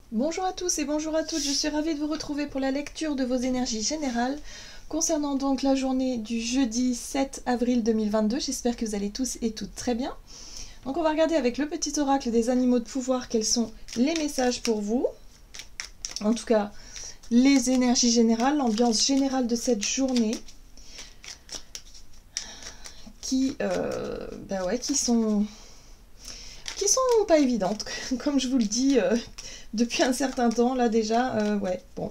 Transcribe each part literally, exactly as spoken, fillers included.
Bonjour à tous et bonjour à toutes, je suis ravie de vous retrouver pour la lecture de vos énergies générales concernant donc la journée du jeudi sept avril deux mille vingt-deux. J'espère que vous allez tous et toutes très bien. Donc on va regarder avec le petit oracle des animaux de pouvoir quels sont les messages pour vous. En tout cas, les énergies générales, l'ambiance générale de cette journée qui, euh, bah ouais, qui sont... qui sont pas évidentes, comme je vous le dis euh, depuis un certain temps, là déjà, euh, ouais, bon.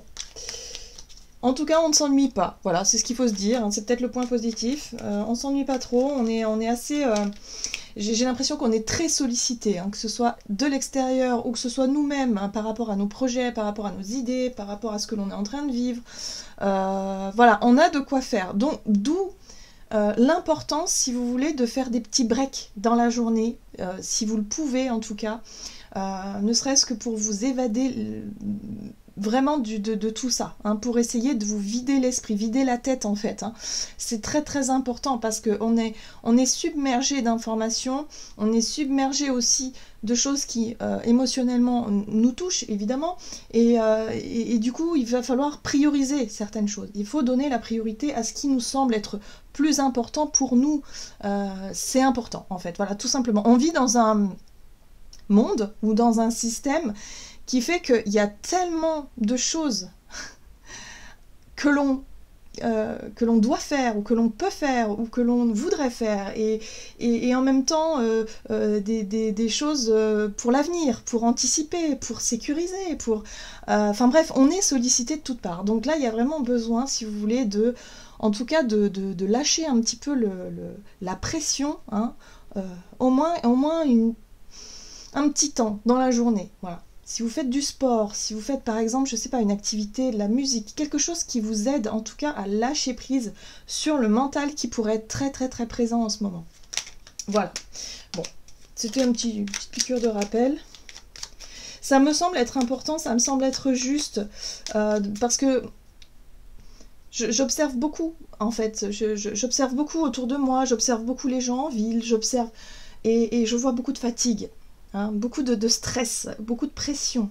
En tout cas, on ne s'ennuie pas, voilà, c'est ce qu'il faut se dire, hein, c'est peut-être le point positif, euh, on s'ennuie pas trop, on est, on est assez... Euh, j'ai l'impression qu'on est très sollicité, hein, que ce soit de l'extérieur ou que ce soit nous-mêmes, hein, par rapport à nos projets, par rapport à nos idées, par rapport à ce que l'on est en train de vivre. Euh, voilà, on a de quoi faire, donc d'où... Euh, l'importance, si vous voulez, de faire des petits breaks dans la journée, euh, si vous le pouvez en tout cas, euh, ne serait-ce que pour vous évader euh, vraiment du, de, de tout ça, hein, pour essayer de vous vider l'esprit, vider la tête en fait. Hein. C'est très très important parce qu'on est, on est submergé d'informations, on est submergé aussi de choses qui euh, émotionnellement nous touchent évidemment, et, euh, et, et du coup il va falloir prioriser certaines choses. Il faut donner la priorité à ce qui nous semble être plus important pour nous. Euh, c'est important en fait, voilà, tout simplement. On vit dans un monde ou dans un système qui fait qu'il y a tellement de choses que l'on euh, que l'on doit faire ou que l'on peut faire ou que l'on voudrait faire et, et, et en même temps euh, euh, des, des, des choses pour l'avenir, pour anticiper, pour sécuriser, pour... Euh, enfin bref, on est sollicité de toutes parts. Donc là, il y a vraiment besoin, si vous voulez, de... en tout cas de, de, de lâcher un petit peu le, le, la pression, hein, euh, au moins, au moins une, un petit temps dans la journée, voilà. Si vous faites du sport, si vous faites par exemple, je sais pas, une activité, de la musique, quelque chose qui vous aide en tout cas à lâcher prise sur le mental qui pourrait être très très très présent en ce moment. Voilà. Bon, c'était un petit, une petite piqûre de rappel. Ça me semble être important, ça me semble être juste, euh, parce que j'observe beaucoup en fait, j'observe beaucoup autour de moi, j'observe beaucoup les gens en ville, j'observe et, et je vois beaucoup de fatigue. Hein, beaucoup de, de stress, beaucoup de pression.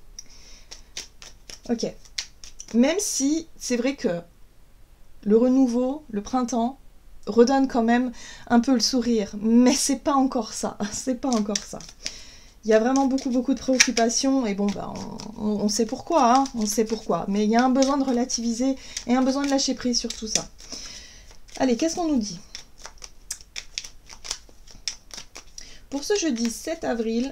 Ok. Même si c'est vrai que le renouveau, le printemps, redonne quand même un peu le sourire. Mais c'est pas encore ça. C'est pas encore ça. Il y a vraiment beaucoup, beaucoup de préoccupations. Et bon, bah, on, on, on sait pourquoi. Hein, on sait pourquoi. Mais il y a un besoin de relativiser et un besoin de lâcher prise sur tout ça. Allez, qu'est-ce qu'on nous dit ? Pour ce jeudi sept avril,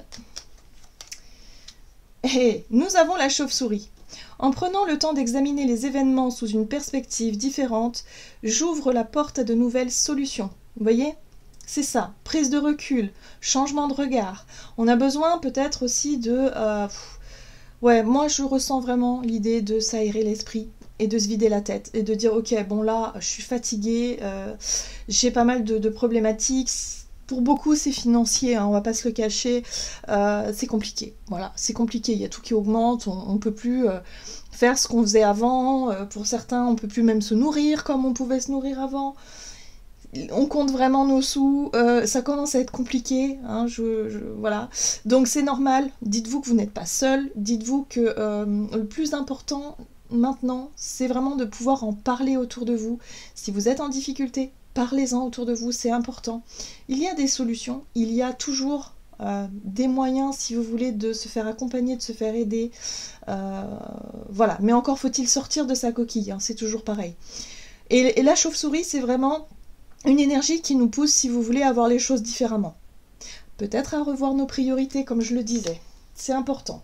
hey, nous avons la chauve-souris. En prenant le temps d'examiner les événements sous une perspective différente, j'ouvre la porte à de nouvelles solutions. Vous voyez ? C'est ça, prise de recul, changement de regard. On a besoin peut-être aussi de... Euh, pff, ouais, moi je ressens vraiment l'idée de s'aérer l'esprit et de se vider la tête et de dire ok, bon là, je suis fatiguée, euh, j'ai pas mal de, de problématiques. Pour beaucoup, c'est financier, hein, on va pas se le cacher, euh, c'est compliqué. Voilà, c'est compliqué, il y a tout qui augmente, on ne peut plus euh, faire ce qu'on faisait avant. Euh, pour certains, on peut plus même se nourrir comme on pouvait se nourrir avant. On compte vraiment nos sous, euh, ça commence à être compliqué, hein, je, je, voilà. Donc c'est normal, dites-vous que vous n'êtes pas seul, dites-vous que euh, le plus important maintenant, c'est vraiment de pouvoir en parler autour de vous. Si vous êtes en difficulté, parlez-en autour de vous, c'est important. Il y a des solutions, il y a toujours euh, des moyens, si vous voulez, de se faire accompagner, de se faire aider. Euh, voilà, mais encore faut-il sortir de sa coquille, hein, c'est toujours pareil. Et, et la chauve-souris, c'est vraiment une énergie qui nous pousse, si vous voulez, à voir les choses différemment. Peut-être à revoir nos priorités, comme je le disais. C'est important.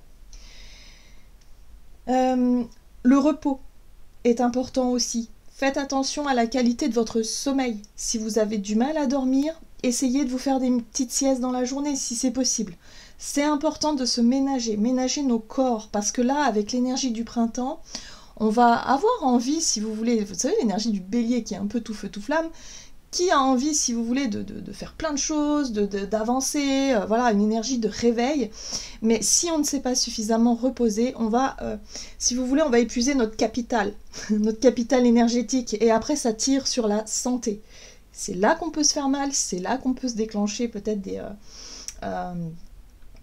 Euh, le repos est important aussi. Faites attention à la qualité de votre sommeil. Si vous avez du mal à dormir, essayez de vous faire des petites siestes dans la journée si c'est possible. C'est important de se ménager, ménager nos corps, parce que là, avec l'énergie du printemps, on va avoir envie, si vous voulez, vous savez, l'énergie du bélier qui est un peu tout feu tout flamme, qui a envie, si vous voulez, de, de, de faire plein de choses, de, de, d'avancer, euh, voilà, une énergie de réveil. Mais si on ne s'est pas suffisamment reposé, on va, euh, si vous voulez, on va épuiser notre capital, notre capital énergétique, et après ça tire sur la santé. C'est là qu'on peut se faire mal, c'est là qu'on peut se déclencher peut-être des, euh, euh,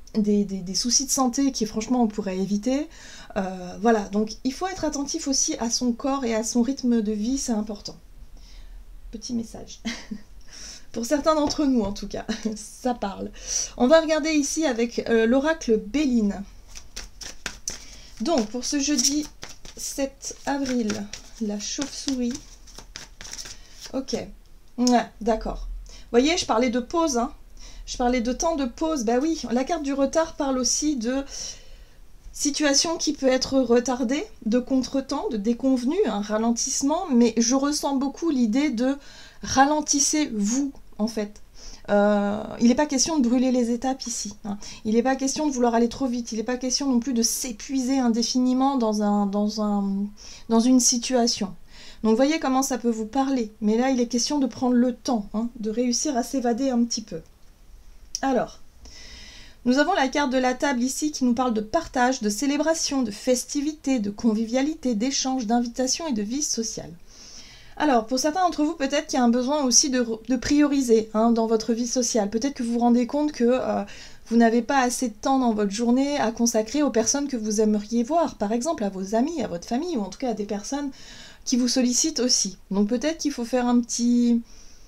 des, des, des soucis de santé qui franchement on pourrait éviter. Euh, voilà, donc il faut être attentif aussi à son corps et à son rythme de vie, c'est important. Petit message. Pour certains d'entre nous en tout cas, ça parle. On va regarder ici avec euh, l'oracle Béline. Donc pour ce jeudi sept avril, la chauve-souris. Ok, ouais, d'accord. Vous voyez, je parlais de pause, hein. Je parlais de temps de pause. Bah oui, la carte du retard parle aussi de situation qui peut être retardée, de contretemps, de déconvenu, un ralentissement, mais je ressens beaucoup l'idée de ralentissez-vous, en fait. Euh, il n'est pas question de brûler les étapes ici. Hein. Il n'est pas question de vouloir aller trop vite. Il n'est pas question non plus de s'épuiser indéfiniment dans, un, dans, un, dans une situation. Donc voyez comment ça peut vous parler. Mais là, il est question de prendre le temps, hein, de réussir à s'évader un petit peu. Alors, nous avons la carte de la table ici qui nous parle de partage, de célébration, de festivité, de convivialité, d'échange, d'invitation et de vie sociale. Alors, pour certains d'entre vous, peut-être qu'il y a un besoin aussi de, de prioriser hein, dans votre vie sociale. Peut-être que vous vous rendez compte que euh, vous n'avez pas assez de temps dans votre journée à consacrer aux personnes que vous aimeriez voir, par exemple à vos amis, à votre famille, ou en tout cas à des personnes qui vous sollicitent aussi. Donc peut-être qu'il faut faire un petit...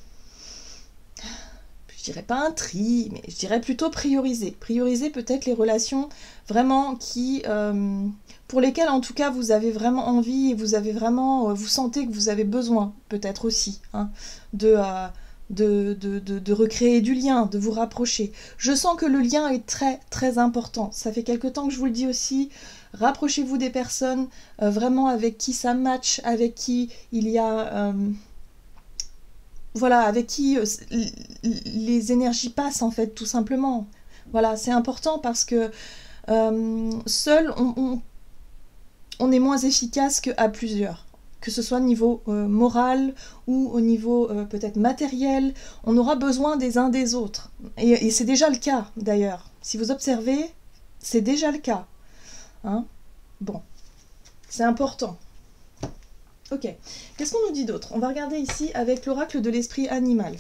je dirais pas un tri, mais je dirais plutôt prioriser. Prioriser peut-être les relations vraiment qui... Euh, pour lesquelles en tout cas vous avez vraiment envie et vous avez vraiment... Euh, vous sentez que vous avez besoin peut-être aussi hein, de, euh, de, de, de, de recréer du lien, de vous rapprocher. Je sens que le lien est très très important. Ça fait quelque temps que je vous le dis aussi. Rapprochez-vous des personnes euh, vraiment avec qui ça match, avec qui il y a... Euh, voilà, avec qui euh, les énergies passent en fait, tout simplement. Voilà, c'est important parce que euh, seul, on, on, on est moins efficace qu'à plusieurs. Que ce soit au niveau euh, moral ou au niveau euh, peut-être matériel, on aura besoin des uns des autres. Et, et c'est déjà le cas d'ailleurs. Si vous observez, c'est déjà le cas. Hein? Bon, c'est important. Ok, qu'est-ce qu'on nous dit d'autre? On va regarder ici avec l'oracle de l'esprit animal.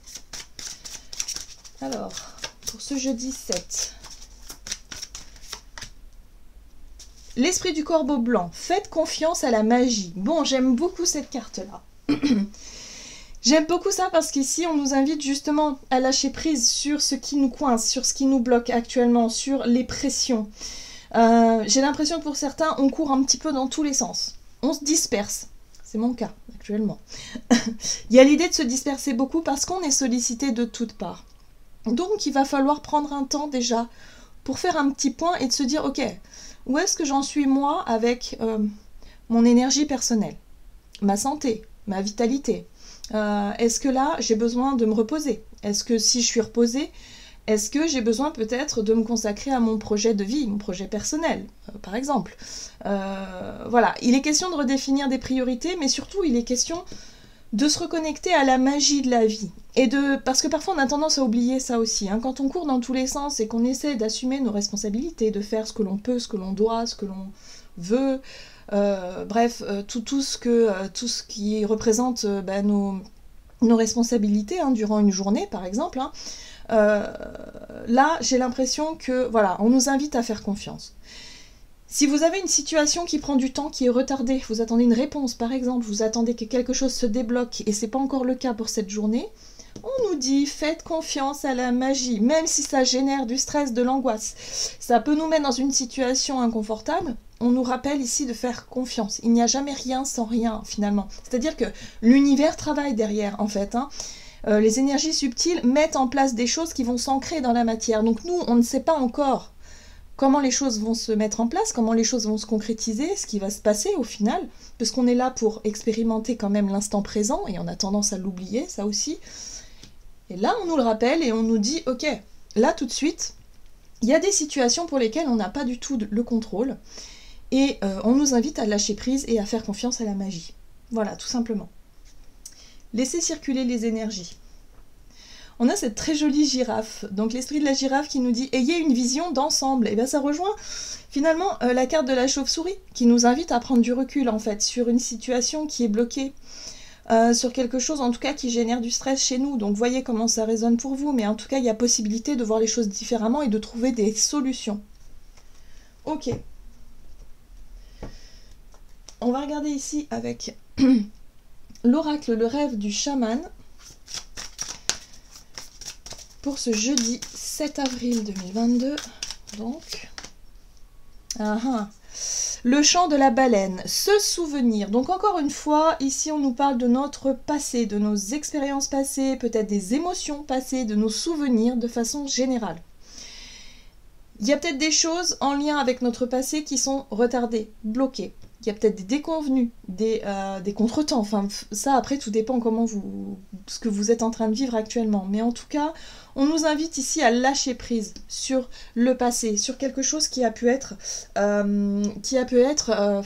Alors, pour ce jeudi sept. L'esprit du corbeau blanc. Faites confiance à la magie. Bon, j'aime beaucoup cette carte-là. J'aime beaucoup ça parce qu'ici, on nous invite justement à lâcher prise sur ce qui nous coince, sur ce qui nous bloque actuellement, sur les pressions. Euh, j'ai l'impression que pour certains, on court un petit peu dans tous les sens. On se disperse. C'est mon cas, actuellement. Il y a l'idée de se disperser beaucoup parce qu'on est sollicité de toutes parts. Donc, il va falloir prendre un temps déjà pour faire un petit point et de se dire, ok, où est-ce que j'en suis moi avec euh, mon énergie personnelle, ma santé, ma vitalité. Euh, est-ce que là, j'ai besoin de me reposer? Est-ce que si je suis reposée, est-ce que j'ai besoin peut-être de me consacrer à mon projet de vie, mon projet personnel, euh, par exemple euh, Voilà, il est question de redéfinir des priorités, mais surtout, il est question de se reconnecter à la magie de la vie. Et de, parce que parfois, on a tendance à oublier ça aussi. Hein, quand on court dans tous les sens et qu'on essaie d'assumer nos responsabilités, de faire ce que l'on peut, ce que l'on doit, ce que l'on veut, euh, bref, euh, tout, tout, ce que, euh, tout ce qui représente euh, bah, nos, nos responsabilités hein, durant une journée, par exemple, hein, Euh, là, j'ai l'impression que, voilà, on nous invite à faire confiance. Si vous avez une situation qui prend du temps, qui est retardée, vous attendez une réponse, par exemple, vous attendez que quelque chose se débloque, et c'est pas encore le cas pour cette journée, on nous dit, faites confiance à la magie, même si ça génère du stress, de l'angoisse. Ça peut nous mettre dans une situation inconfortable, on nous rappelle ici de faire confiance. Il n'y a jamais rien sans rien, finalement. C'est-à-dire que l'univers travaille derrière, en fait, hein. Euh, les énergies subtiles mettent en place des choses qui vont s'ancrer dans la matière. Donc nous, on ne sait pas encore comment les choses vont se mettre en place, comment les choses vont se concrétiser, ce qui va se passer au final, parce qu'on est là pour expérimenter quand même l'instant présent, et on a tendance à l'oublier, ça aussi. Et là, on nous le rappelle et on nous dit, ok, là tout de suite, il y a des situations pour lesquelles on n'a pas du tout le contrôle, et euh, on nous invite à lâcher prise et à faire confiance à la magie. Voilà, tout simplement. Laissez circuler les énergies. On a cette très jolie girafe, donc l'esprit de la girafe qui nous dit « Ayez une vision d'ensemble ». Et bien ça rejoint finalement euh, la carte de la chauve-souris qui nous invite à prendre du recul en fait sur une situation qui est bloquée. euh, sur quelque chose en tout cas qui génère du stress chez nous. Donc voyez comment ça résonne pour vous, mais en tout cas il y a possibilité de voir les choses différemment et de trouver des solutions. Ok. On va regarder ici avec l'oracle, le rêve du chaman, pour ce jeudi sept avril deux mille vingt-deux. Donc, ah, ah. Le chant de la baleine, se souvenir. Donc encore une fois, ici on nous parle de notre passé, de nos expériences passées, peut-être des émotions passées, de nos souvenirs de façon générale. Il y a peut-être des choses en lien avec notre passé qui sont retardées, bloquées. Il y a peut-être des déconvenus, des, euh, des contretemps. Enfin, ça, après, tout dépend comment vous, ce que vous êtes en train de vivre actuellement. Mais en tout cas, on nous invite ici à lâcher prise sur le passé, sur quelque chose qui a pu être, euh, qui a pu être, euh,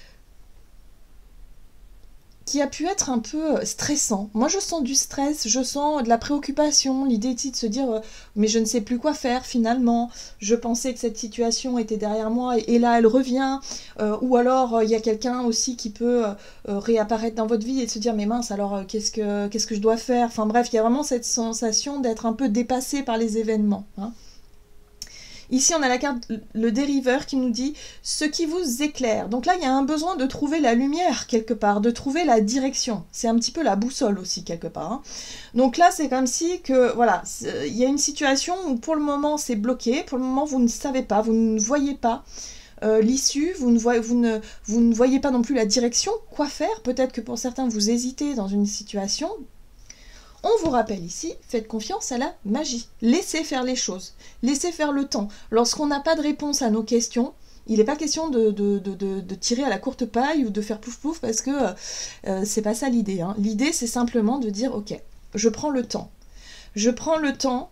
qui a pu être un peu stressant. Moi, je sens du stress, je sens de la préoccupation, l'idée ici de se dire euh, mais je ne sais plus quoi faire finalement, je pensais que cette situation était derrière moi et, et là elle revient, euh, ou alors il euh, y a quelqu'un aussi qui peut euh, réapparaître dans votre vie et se dire mais mince alors euh, qu'est-ce que, qu'est-ce que je dois faire, enfin bref, il y a vraiment cette sensation d'être un peu dépassé par les événements, hein. Ici, on a la carte, le dériveur qui nous dit « ce qui vous éclaire ». Donc là, il y a un besoin de trouver la lumière quelque part, de trouver la direction. C'est un petit peu la boussole aussi quelque part, hein. Donc là, c'est comme si que, voilà, il y a une situation où pour le moment, c'est bloqué. Pour le moment, vous ne savez pas, vous ne voyez pas euh, l'issue, vous, vous, ne, vous ne voyez pas non plus la direction, quoi faire. Peut-être que pour certains, vous hésitez dans une situation. On vous rappelle ici, faites confiance à la magie. Laissez faire les choses. Laissez faire le temps. Lorsqu'on n'a pas de réponse à nos questions, il n'est pas question de, de, de, de, de tirer à la courte paille ou de faire pouf pouf parce que euh, c'est pas ça l'idée, hein. L'idée, c'est simplement de dire, ok, je prends le temps. Je prends le temps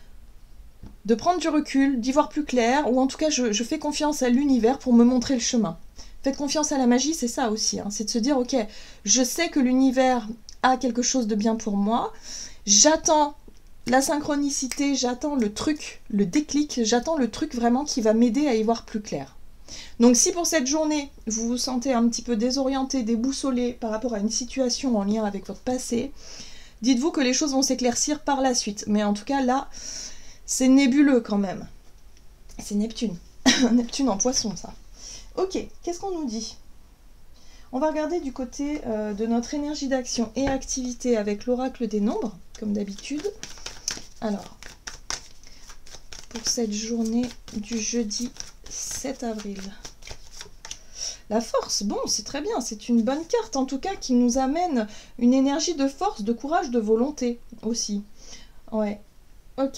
de prendre du recul, d'y voir plus clair, ou en tout cas, je, je fais confiance à l'univers pour me montrer le chemin. Faites confiance à la magie, c'est ça aussi, hein. C'est de se dire, ok, je sais que l'univers a quelque chose de bien pour moi, j'attends la synchronicité, j'attends le truc, le déclic, j'attends le truc vraiment qui va m'aider à y voir plus clair. Donc si pour cette journée, vous vous sentez un petit peu désorienté, déboussolé par rapport à une situation en lien avec votre passé, dites-vous que les choses vont s'éclaircir par la suite. Mais en tout cas là, c'est nébuleux quand même. C'est Neptune. Neptune en poisson, ça. Ok, qu'est-ce qu'on nous dit ? On va regarder du côté euh, de notre énergie d'action et activité avec l'oracle des nombres, comme d'habitude. Alors, pour cette journée du jeudi sept avril. La force, bon, c'est très bien, c'est une bonne carte en tout cas qui nous amène une énergie de force, de courage, de volonté aussi. Ouais, ok.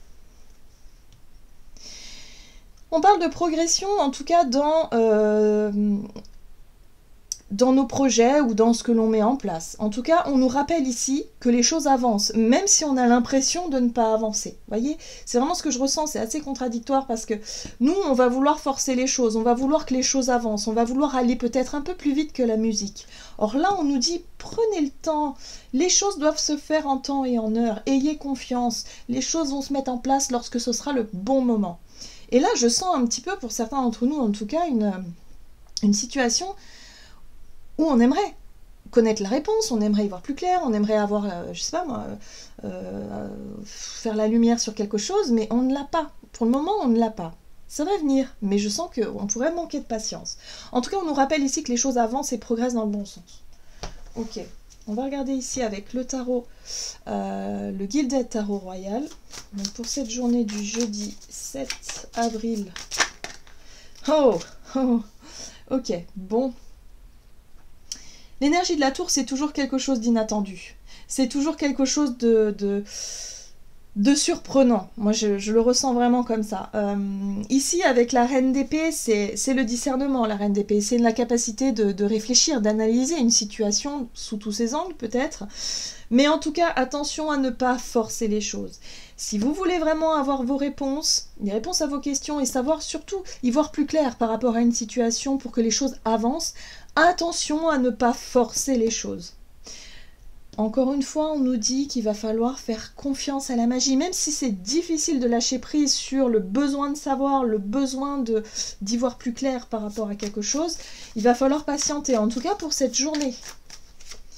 On parle de progression en tout cas dans... Euh, dans nos projets ou dans ce que l'on met en place. En tout cas, on nous rappelle ici que les choses avancent, même si on a l'impression de ne pas avancer. Vous voyez, c'est vraiment ce que je ressens, c'est assez contradictoire parce que nous, on va vouloir forcer les choses, on va vouloir que les choses avancent, on va vouloir aller peut-être un peu plus vite que la musique. Or là, on nous dit, prenez le temps, les choses doivent se faire en temps et en heure, ayez confiance, les choses vont se mettre en place lorsque ce sera le bon moment. Et là, je sens un petit peu, pour certains d'entre nous en tout cas, une, une situation où on aimerait connaître la réponse, on aimerait y voir plus clair, on aimerait avoir, euh, je sais pas moi, euh, faire la lumière sur quelque chose, mais on ne l'a pas. Pour le moment, on ne l'a pas. Ça va venir, mais je sens qu'on pourrait manquer de patience. En tout cas, on nous rappelle ici que les choses avancent et progressent dans le bon sens. Ok, on va regarder ici avec le tarot, euh, le Gilded Tarot Royal. Donc pour cette journée du jeudi sept avril. Oh, oh, ok, bon. L'énergie de la tour, c'est toujours quelque chose d'inattendu. C'est toujours quelque chose de, de, de surprenant. Moi, je, je le ressens vraiment comme ça. Euh, ici, avec la reine d'épée, c'est le discernement, la reine d'épée. C'est la capacité de, de réfléchir, d'analyser une situation sous tous ses angles, peut-être. Mais en tout cas, attention à ne pas forcer les choses. Si vous voulez vraiment avoir vos réponses, les réponses à vos questions, et savoir surtout y voir plus clair par rapport à une situation pour que les choses avancent, attention à ne pas forcer les choses. Encore une fois, on nous dit qu'il va falloir faire confiance à la magie, même si c'est difficile de lâcher prise sur le besoin de savoir, le besoin d'y voir plus clair par rapport à quelque chose, il va falloir patienter, en tout cas pour cette journée.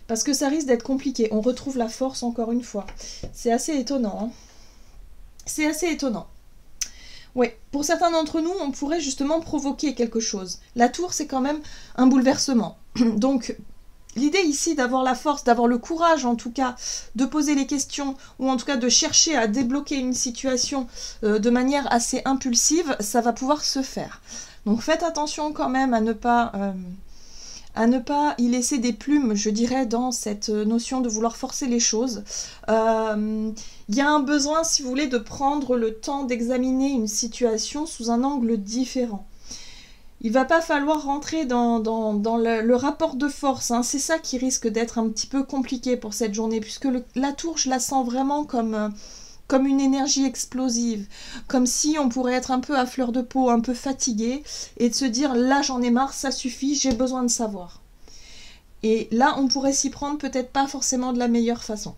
Parce que ça risque d'être compliqué. On retrouve la force encore une fois. C'est assez étonnant. Hein. C'est assez étonnant. Oui, pour certains d'entre nous, on pourrait justement provoquer quelque chose. La tour, c'est quand même un bouleversement. Donc, l'idée ici d'avoir la force, d'avoir le courage en tout cas, de poser les questions, ou en tout cas de chercher à débloquer une situation euh, de manière assez impulsive, ça va pouvoir se faire. Donc faites attention quand même à ne pas... Euh, à ne pas y laisser des plumes, je dirais, dans cette notion de vouloir forcer les choses. Euh, il y a un besoin, si vous voulez, de prendre le temps d'examiner une situation sous un angle différent. Il ne va pas falloir rentrer dans, dans, dans le, le rapport de force, hein. C'est ça qui risque d'être un petit peu compliqué pour cette journée, puisque le, la tour, je la sens vraiment comme... Euh, comme une énergie explosive, comme si on pourrait être un peu à fleur de peau, un peu fatigué, et de se dire, là j'en ai marre, ça suffit, j'ai besoin de savoir. Et là, on pourrait s'y prendre peut-être pas forcément de la meilleure façon.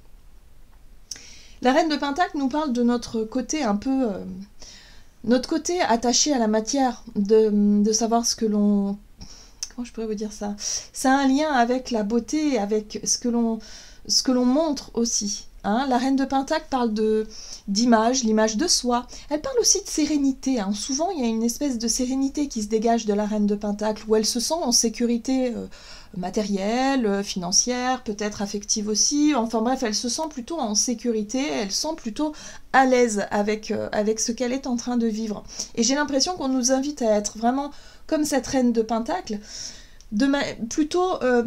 La Reine de Pentacle nous parle de notre côté un peu... Euh, notre côté attaché à la matière, de, de savoir ce que l'on... Comment je pourrais vous dire ça? Ça a un lien avec la beauté, avec ce que l'on ce que l'on montre aussi. Hein, la Reine de Pentacle parle de d'image, l'image de soi. Elle parle aussi de sérénité. Hein. Souvent, il y a une espèce de sérénité qui se dégage de la Reine de Pentacle, où elle se sent en sécurité euh, matérielle, euh, financière, peut-être affective aussi. Enfin bref, elle se sent plutôt en sécurité, elle se sent plutôt à l'aise avec, euh, avec ce qu'elle est en train de vivre. Et j'ai l'impression qu'on nous invite à être vraiment comme cette Reine de Pentacle, de plutôt euh,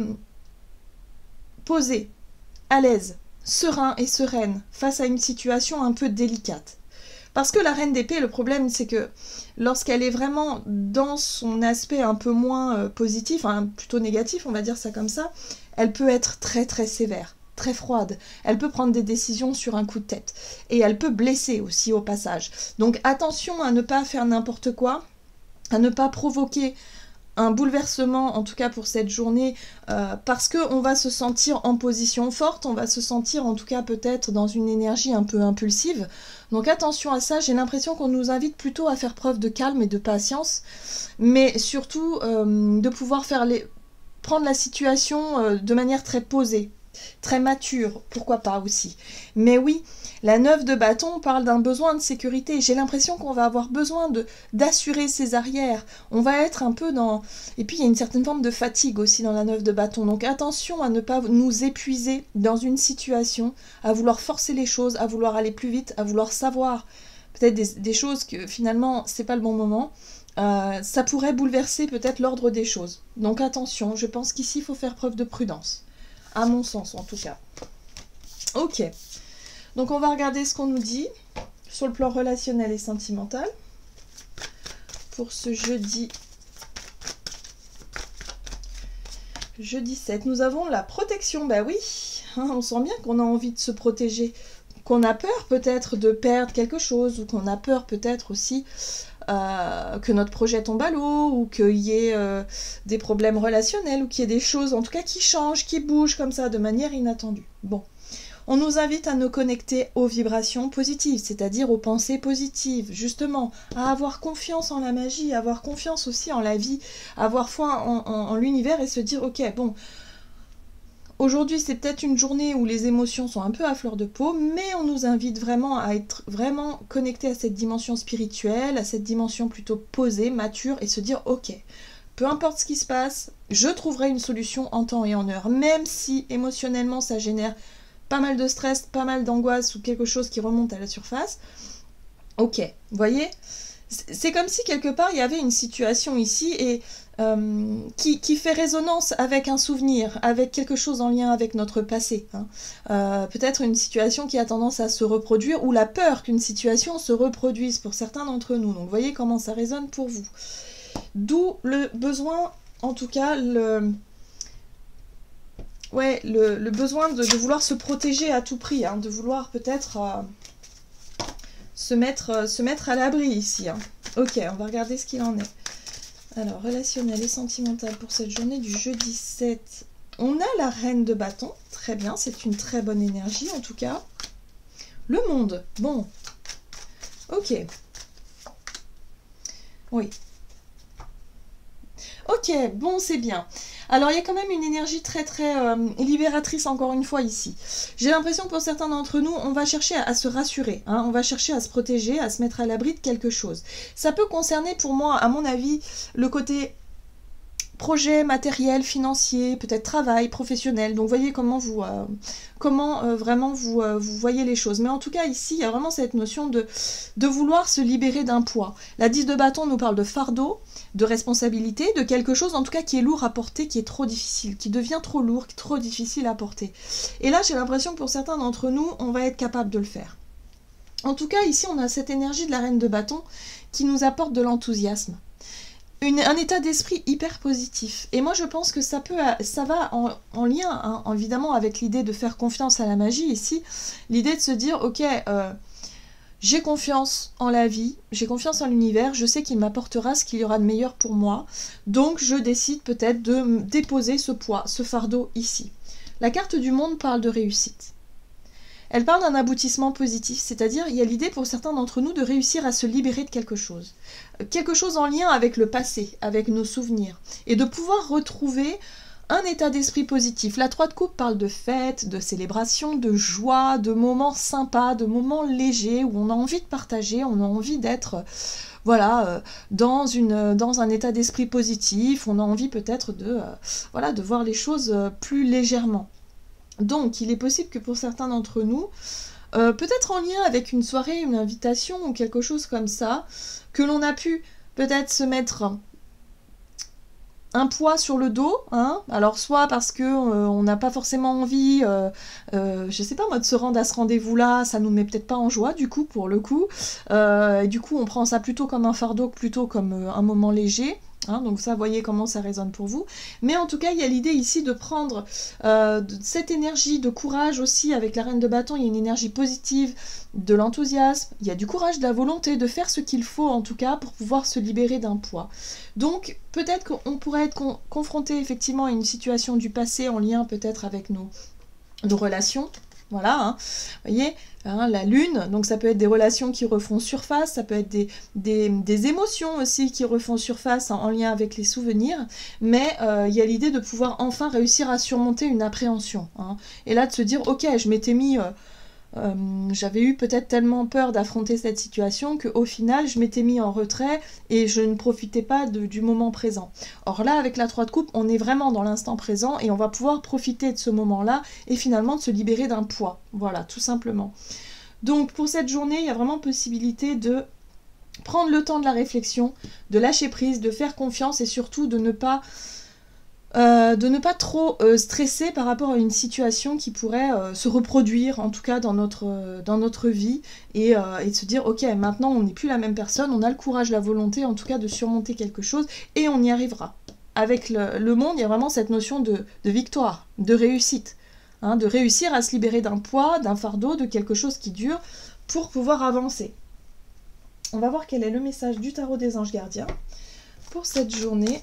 posée, à l'aise, serein et sereine face à une situation un peu délicate. Parce que la Reine d'épée, le problème, c'est que lorsqu'elle est vraiment dans son aspect un peu moins euh, positif, hein, plutôt négatif, on va dire ça comme ça, elle peut être très très sévère, très froide. Elle peut prendre des décisions sur un coup de tête. Et elle peut blesser aussi au passage. Donc attention à ne pas faire n'importe quoi, à ne pas provoquer un bouleversement, en tout cas pour cette journée, euh, parce qu'on va se sentir en position forte, on va se sentir en tout cas peut-être dans une énergie un peu impulsive. Donc attention à ça, j'ai l'impression qu'on nous invite plutôt à faire preuve de calme et de patience, mais surtout euh, de pouvoir faire les... prendre la situation euh, de manière très posée, très mature, pourquoi pas aussi. Mais oui, la neuf de bâton parle d'un besoin de sécurité. J'ai l'impression qu'on va avoir besoin de d'assurer ses arrières. On va être un peu dans... Et puis il y a une certaine forme de fatigue aussi dans la neuf de bâton. Donc attention à ne pas nous épuiser dans une situation, à vouloir forcer les choses, à vouloir aller plus vite, à vouloir savoir peut-être des, des choses que finalement c'est pas le bon moment. Euh, ça pourrait bouleverser peut-être l'ordre des choses. Donc attention, je pense qu'ici il faut faire preuve de prudence. À mon sens en tout cas. Ok. Donc on va regarder ce qu'on nous dit sur le plan relationnel et sentimental pour ce jeudi, jeudi sept. Nous avons la protection, bah oui, hein, on sent bien qu'on a envie de se protéger, qu'on a peur peut-être de perdre quelque chose, ou qu'on a peur peut-être aussi euh, que notre projet tombe à l'eau, ou qu'il y ait euh, des problèmes relationnels, ou qu'il y ait des choses en tout cas qui changent, qui bougent comme ça de manière inattendue. Bon. On nous invite à nous connecter aux vibrations positives, c'est-à-dire aux pensées positives, justement, à avoir confiance en la magie, à avoir confiance aussi en la vie, à avoir foi en, en, en l'univers et se dire, ok, bon, aujourd'hui c'est peut-être une journée où les émotions sont un peu à fleur de peau, mais on nous invite vraiment à être vraiment connectés à cette dimension spirituelle, à cette dimension plutôt posée, mature, et se dire, ok, peu importe ce qui se passe, je trouverai une solution en temps et en heure, même si émotionnellement ça génère pas mal de stress, pas mal d'angoisse ou quelque chose qui remonte à la surface. Ok, vous voyez, c'est comme si quelque part il y avait une situation ici et euh, qui, qui fait résonance avec un souvenir, avec quelque chose en lien avec notre passé. Hein. Euh, peut-être une situation qui a tendance à se reproduire ou la peur qu'une situation se reproduise pour certains d'entre nous. Donc vous voyez comment ça résonne pour vous. D'où le besoin, en tout cas, le... Ouais, le, le besoin de, de vouloir se protéger à tout prix, hein, de vouloir peut-être euh, se, mettre, euh, se mettre à l'abri ici. Hein. Ok, on va regarder ce qu'il en est. Alors, relationnel et sentimental pour cette journée du jeudi sept. On a la reine de bâton, très bien, c'est une très bonne énergie en tout cas. Le monde, bon. Ok. Oui. Ok, bon, c'est bien. Alors il y a quand même une énergie très très euh, libératrice encore une fois ici. J'ai l'impression que pour certains d'entre nous, on va chercher à, à se rassurer, hein, on va chercher à se protéger, à se mettre à l'abri de quelque chose. Ça peut concerner pour moi, à mon avis, le côté projet matériel, financier, peut-être travail, professionnel. Donc voyez comment vous, euh, comment euh, vraiment vous, euh, vous voyez les choses. Mais en tout cas ici, il y a vraiment cette notion de, de vouloir se libérer d'un poids. La dix de bâton nous parle de fardeau, de responsabilité, de quelque chose en tout cas qui est lourd à porter, qui est trop difficile, qui devient trop lourd, trop difficile à porter. Et là j'ai l'impression que pour certains d'entre nous, on va être capable de le faire. En tout cas ici on a cette énergie de la reine de bâton qui nous apporte de l'enthousiasme. Une, un état d'esprit hyper positif. Et moi, je pense que ça, peut, ça va en, en lien, hein, évidemment, avec l'idée de faire confiance à la magie ici. L'idée de se dire, ok, euh, j'ai confiance en la vie, j'ai confiance en l'univers, je sais qu'il m'apportera ce qu'il y aura de meilleur pour moi. Donc, je décide peut-être de déposer ce poids, ce fardeau ici. La carte du monde parle de réussite. Elle parle d'un aboutissement positif, c'est-à-dire il y a l'idée pour certains d'entre nous de réussir à se libérer de quelque chose. Quelque chose en lien avec le passé, avec nos souvenirs, et de pouvoir retrouver un état d'esprit positif. La trois de coupe parle de fêtes, de célébrations, de joie, de moments sympas, de moments légers où on a envie de partager, on a envie d'être voilà, euh, dans, une, dans un état d'esprit positif, on a envie peut-être de, euh, voilà, de voir les choses euh, plus légèrement. Donc, il est possible que pour certains d'entre nous, euh, peut-être en lien avec une soirée, une invitation ou quelque chose comme ça, que l'on a pu peut-être se mettre un poids sur le dos, hein, alors soit parce que euh, on n'a pas forcément envie, euh, euh, je sais pas moi, de se rendre à ce rendez-vous-là, ça nous met peut-être pas en joie du coup, pour le coup, euh, et du coup on prend ça plutôt comme un fardeau que plutôt comme euh, un moment léger. Hein, donc ça, voyez comment ça résonne pour vous. Mais en tout cas, il y a l'idée ici de prendre euh, de cette énergie de courage aussi avec la reine de bâton. Il y a une énergie positive, de l'enthousiasme, il y a du courage, de la volonté de faire ce qu'il faut en tout cas pour pouvoir se libérer d'un poids. Donc peut-être qu'on pourrait être con confronté effectivement à une situation du passé en lien peut-être avec nos, nos relations. Voilà, hein. Vous voyez, hein, la lune, donc ça peut être des relations qui refont surface, ça peut être des, des, des émotions aussi qui refont surface en, en lien avec les souvenirs, mais euh, il y a l'idée de pouvoir enfin réussir à surmonter une appréhension. Hein. Et là, de se dire, ok, je m'étais mis... Euh, Euh, j'avais eu peut-être tellement peur d'affronter cette situation qu'au final je m'étais mis en retrait et je ne profitais pas de, du moment présent. Or là avec la trois de coupe on est vraiment dans l'instant présent et on va pouvoir profiter de ce moment là et finalement de se libérer d'un poids, voilà tout simplement. Donc pour cette journée il y a vraiment possibilité de prendre le temps de la réflexion, de lâcher prise, de faire confiance et surtout de ne pas Euh, de ne pas trop euh, stresser par rapport à une situation qui pourrait euh, se reproduire, en tout cas dans notre, euh, dans notre vie, et, euh, et de se dire, ok, maintenant on n'est plus la même personne, on a le courage, la volonté, en tout cas de surmonter quelque chose, et on y arrivera. Avec le, le monde, il y a vraiment cette notion de, de victoire, de réussite, hein, de réussir à se libérer d'un poids, d'un fardeau, de quelque chose qui dure, pour pouvoir avancer. On va voir quel est le message du tarot des anges gardiens pour cette journée.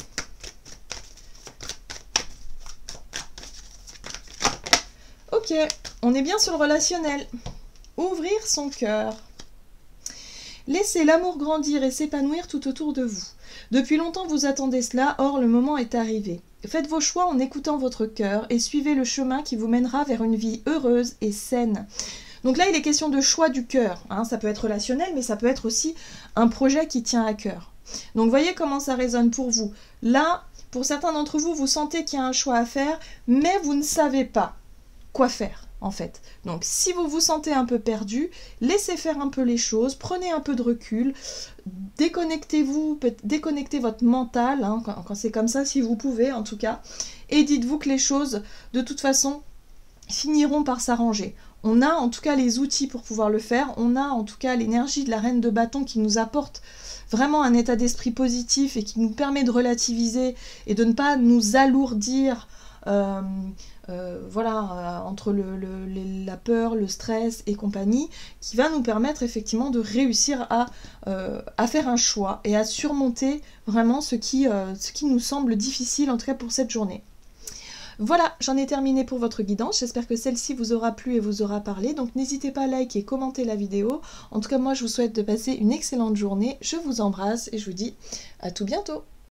Ok, on est bien sur le relationnel. Ouvrir son cœur. Laissez l'amour grandir et s'épanouir tout autour de vous. Depuis longtemps vous attendez cela, or le moment est arrivé. Faites vos choix en écoutant votre cœur et suivez le chemin qui vous mènera vers une vie heureuse et saine. Donc là il est question de choix du cœur. Hein, ça peut être relationnel mais ça peut être aussi un projet qui tient à cœur. Donc voyez comment ça résonne pour vous. Là, pour certains d'entre vous, vous sentez qu'il y a un choix à faire, mais vous ne savez pas quoi faire en fait. Donc si vous vous sentez un peu perdu, laissez faire un peu les choses, prenez un peu de recul, déconnectez-vous, déconnectez votre mental, hein, quand, quand c'est comme ça, si vous pouvez en tout cas, et dites-vous que les choses de toute façon finiront par s'arranger. On a en tout cas les outils pour pouvoir le faire, on a en tout cas l'énergie de la reine de bâton qui nous apporte vraiment un état d'esprit positif et qui nous permet de relativiser et de ne pas nous alourdir euh, Euh, voilà, euh, entre le, le, le, la peur, le stress et compagnie, qui va nous permettre effectivement de réussir à, euh, à faire un choix et à surmonter vraiment ce qui, euh, ce qui nous semble difficile, en tout cas pour cette journée. Voilà, j'en ai terminé pour votre guidance, j'espère que celle-ci vous aura plu et vous aura parlé, donc n'hésitez pas à liker et commenter la vidéo. En tout cas moi je vous souhaite de passer une excellente journée, je vous embrasse et je vous dis à tout bientôt.